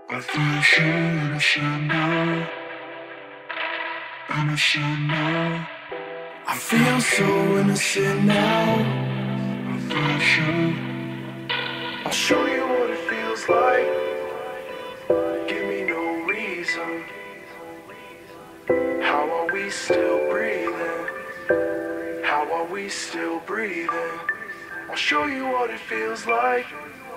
I feel so innocent now, innocent now. I feel so innocent now. I feel so. I'll show you what it feels like. Give me no reason. How are we still breathing? How are we still breathing? I'll show you what it feels like.